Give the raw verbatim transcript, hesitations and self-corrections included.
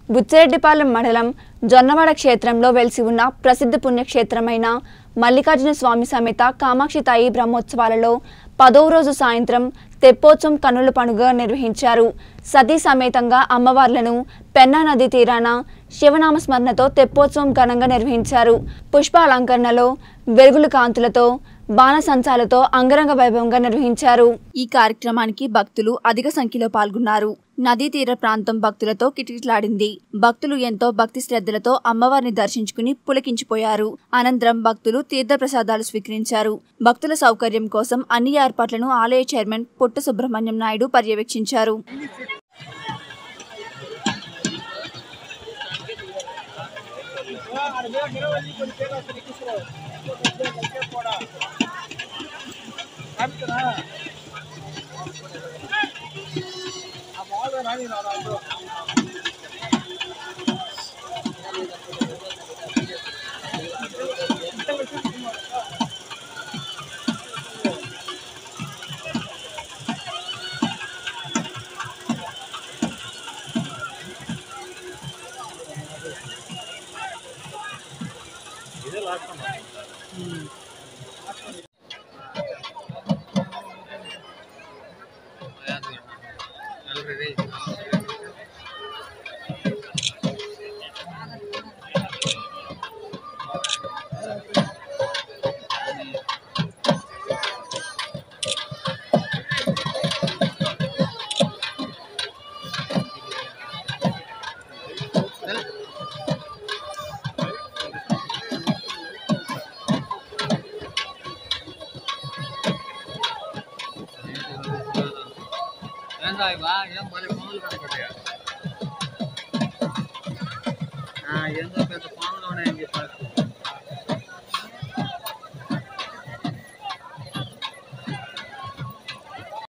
బుచ్చిరెడ్డిపాలెం మండలం జొన్నవాడ క్షేత్రంలో వెలిసి ఉన్న ప్రసిద్ధ పుణ్యక్షేత్రమైన మల్లికార్జున స్వామి సమేత కామాక్షి తాయి బ్రహ్మోత్సవాలలో పదవ రోజు సాయంత్రం తెప్పోత్సవం కన్నుల పండుగ నిర్వహించారు. సతీ సమేతంగా అమ్మవార్లను పెన్నా నది తీరాన శివనామ స్మరణతో తెప్పోత్సవం ఘనంగా నిర్వహించారు. పుష్ప అలంకరణలో వెలుగుల కాంతులతో బాణసంచాలతో అంగరంగ వైభవంగా నిర్వహించారు. ఈ కార్యక్రమానికి భక్తులు అధిక సంఖ్యలో పాల్గొన్నారు. నదీ తీర ప్రాంతం భక్తులతో కిటకిటలాడింది. భక్తులు ఎంతో భక్తి శ్రద్ధలతో అమ్మవారిని దర్శించుకుని పులకించిపోయారు. అనంతరం భక్తులు తీర్థ ప్రసాదాలు స్వీకరించారు. భక్తుల సౌకర్యం కోసం అన్ని ఏర్పాట్లను ఆలయ చైర్మన్ పొట్ట సుబ్రహ్మణ్యం నాయుడు పర్యవేక్షించారు. ఏందో పెద్ద పాములు ఉన్నాయని చెప్పారు.